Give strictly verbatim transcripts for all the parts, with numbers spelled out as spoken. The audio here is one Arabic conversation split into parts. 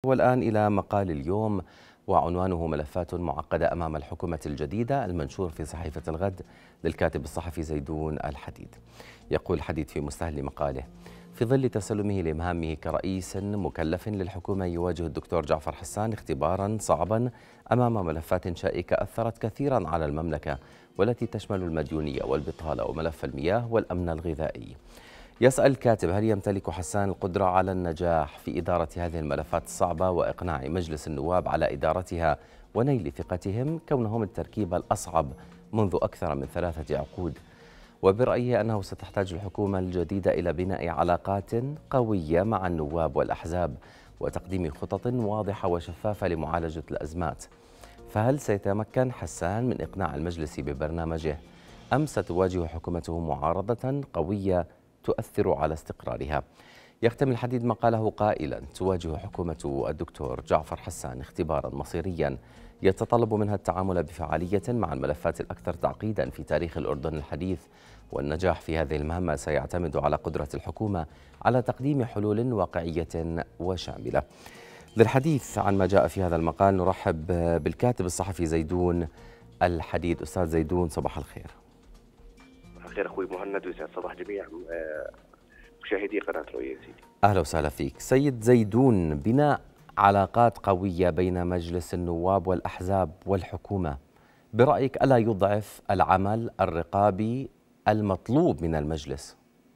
والآن إلى مقال اليوم، وعنوانه ملفات معقدة أمام الحكومة الجديدة، المنشور في صحيفة الغد للكاتب الصحفي زيدون الحديد. يقول الحديد في مستهل مقاله: في ظل تسلمه لمهامه كرئيس مكلف للحكومة، يواجه الدكتور جعفر حسان اختبارا صعبا أمام ملفات شائكة أثرت كثيرا على المملكة، والتي تشمل المديونية والبطالة وملف المياه والأمن الغذائي. يسأل الكاتب: هل يمتلك حسان القدرة على النجاح في إدارة هذه الملفات الصعبة وإقناع مجلس النواب على إدارتها ونيل ثقتهم، كونهم التركيبة الأصعب منذ أكثر من ثلاثة عقود؟ وبرأيه أنه ستحتاج الحكومة الجديدة إلى بناء علاقات قوية مع النواب والأحزاب وتقديم خطط واضحة وشفافة لمعالجة الأزمات. فهل سيتمكن حسان من إقناع المجلس ببرنامجه، أم ستواجه حكومته معارضة قوية تؤثر على استقرارها؟ يختم الحديد مقاله قائلا: تواجه حكومة الدكتور جعفر حسان اختبارا مصيريا يتطلب منها التعامل بفعالية مع الملفات الأكثر تعقيدا في تاريخ الأردن الحديث، والنجاح في هذه المهمة سيعتمد على قدرة الحكومة على تقديم حلول واقعية وشاملة. للحديث عن ما جاء في هذا المقال نرحب بالكاتب الصحفي زيدون الحديد. أستاذ زيدون، صباح الخير. صباح الخير أخوي مهند، ويسعد صباح جميع مشاهدي قناة رؤية سيدي. أهلا وسهلا فيك سيد زيدون. بناء علاقات قوية بين مجلس النواب والأحزاب والحكومة، برأيك ألا يضعف العمل الرقابي المطلوب من المجلس؟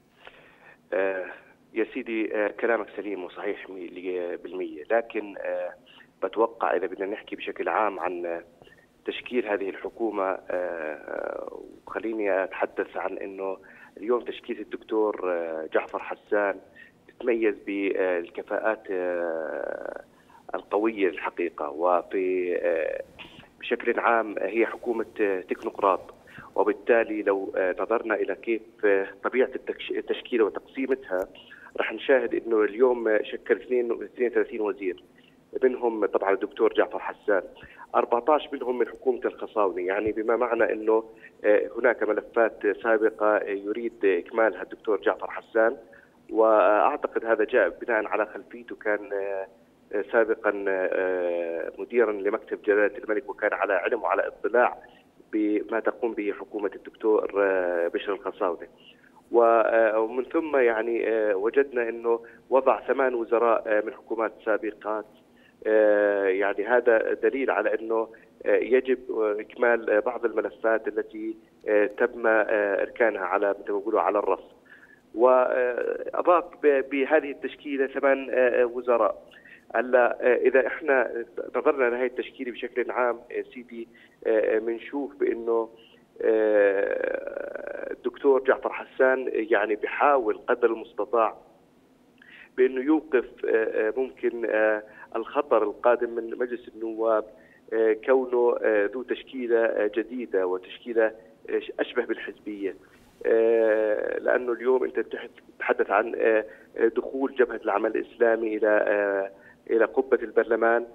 آه يا سيدي، آه كلامك سليم وصحيح بالمية، لكن آه بتوقع إذا بدنا نحكي بشكل عام عن تشكيل هذه الحكومة، آه وخليني أتحدث عن أنه اليوم تشكيل الدكتور جعفر حسان تتميز بالكفاءات القوية الحقيقة، وفي بشكل عام هي حكومة تكنوقراط، وبالتالي لو نظرنا إلى كيف طبيعة التشكيلة وتقسيمتها رح نشاهد أنه اليوم شكل اثنين وثلاثين وزير، منهم طبعا الدكتور جعفر حسان، أربعة عشر منهم من حكومة الخصاونة، يعني بما معنى أنه هناك ملفات سابقة يريد إكمالها الدكتور جعفر حسان، وأعتقد هذا جاء بناء على خلفيته، كان سابقا مديرا لمكتب جلالة الملك، وكان على علم وعلى اطلاع بما تقوم به حكومة الدكتور بشر الخصاونة. ومن ثم يعني وجدنا أنه وضع ثمان وزراء من حكومات سابقات، يعني هذا دليل على أنه يجب إكمال بعض الملفات التي تم إركانها على مثل ما بيقولوا على الرف. وأضاف بهذه التشكيلة ثمان وزراء. هلا إذا إحنا نظرنا لهذه التشكيلة بشكل عام سيدي، بنشوف بأنه الدكتور جعفر حسان يعني بيحاول قدر المستطاع بأنه يوقف ممكن الخطر القادم من مجلس النواب، كونه ذو تشكيلة جديدة وتشكيلة أشبه بالحزبية، لأنه اليوم أنت تتحدث عن دخول جبهة العمل الإسلامي إلى إلى قبة البرلمان،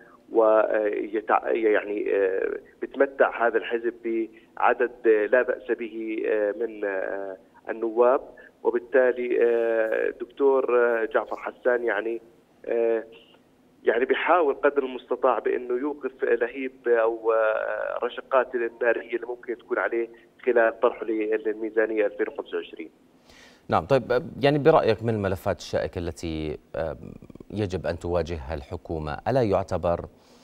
ويعني بتمتع هذا الحزب بعدد لا بأس به من النواب، وبالتالي الدكتور جعفر حسان يعني يعني بيحاول قدر المستطاع بأنه يوقف لهيب أو رشقات النارية اللي ممكن تكون عليه خلال طرحه للميزانية ألفين وخمسة وعشرين. نعم، طيب يعني برأيك من الملفات الشائكة التي يجب أن تواجهها الحكومة، ألا يعتبر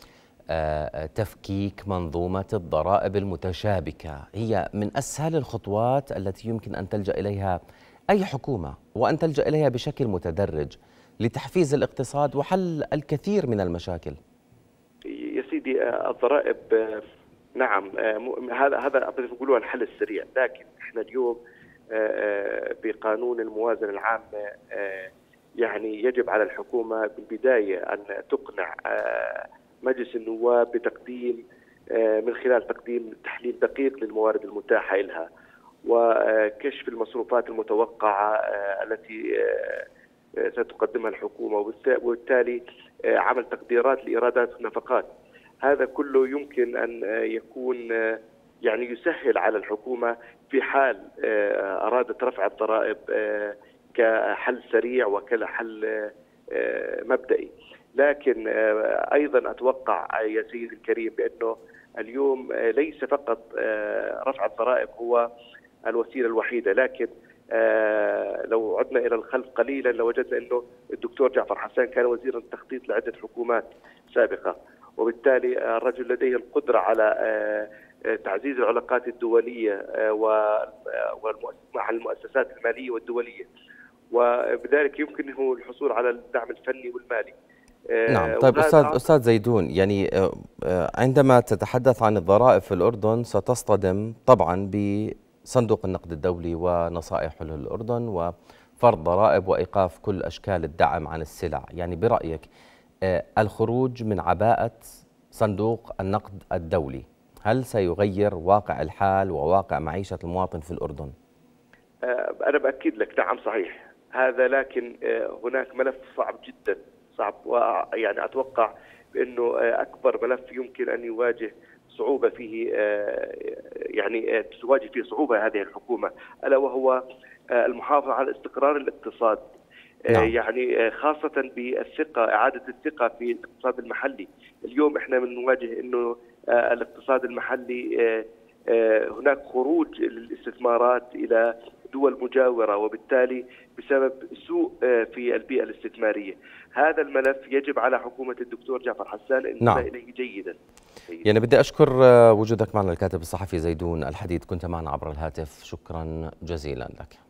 تفكيك منظومة الضرائب المتشابكة هي من أسهل الخطوات التي يمكن أن تلجأ إليها أي حكومة، وأن تلجأ إليها بشكل متدرج لتحفيز الاقتصاد وحل الكثير من المشاكل؟ يا سيدي، الضرائب نعم هذا هذا بيقولوا الحل السريع، لكن احنا اليوم بقانون الموازنة العامة يعني يجب على الحكومة بالبداية أن تقنع مجلس النواب بتقديم من خلال تقديم تحليل دقيق للموارد المتاحة لها، وكشف المصروفات المتوقعة التي ستقدمها الحكومة، وبالتالي عمل تقديرات لإيرادات النفقات. هذا كله يمكن أن يكون يعني يسهل على الحكومة في حال أرادت رفع الضرائب كحل سريع وكحل مبدئي. لكن أيضا أتوقع يا سيدي الكريم بأنه اليوم ليس فقط رفع الضرائب هو الوسيلة الوحيدة، لكن لو عدنا إلى الخلف قليلا لوجدنا أنه الدكتور جعفر حسان كان وزير التخطيط لعدة حكومات سابقة، وبالتالي الرجل لديه القدرة على تعزيز العلاقات الدولية مع المؤسسات المالية والدولية، وبذلك يمكنه الحصول على الدعم الفني والمالي. نعم. طيب أستاذ أستاذ زيدون، يعني عندما تتحدث عن الضرائب في الأردن ستصطدم طبعا بصندوق النقد الدولي ونصائحه للأردن وفرض ضرائب وإيقاف كل أشكال الدعم عن السلع، يعني برأيك الخروج من عباءة صندوق النقد الدولي هل سيغير واقع الحال وواقع معيشة المواطن في الأردن؟ أنا بأكد لك نعم صحيح هذا، لكن هناك ملف صعب جدا صعب، ويعني أتوقع بأنه أكبر ملف يمكن أن يواجه صعوبة فيه، يعني تواجه فيه صعوبة هذه الحكومة، ألا وهو المحافظة على استقرار الاقتصاد. نعم. يعني خاصة بالثقة، إعادة الثقة في الاقتصاد المحلي. اليوم احنا بنواجه انه الاقتصاد المحلي هناك خروج للاستثمارات إلى دول مجاورة، وبالتالي بسبب سوء في البيئة الاستثمارية. هذا الملف يجب على حكومة الدكتور جعفر حسان أن نعم. إليه جيدا. يعني بدي أشكر وجودك معنا الكاتب الصحفي زيدون الحديد، كنت معنا عبر الهاتف، شكرا جزيلا لك.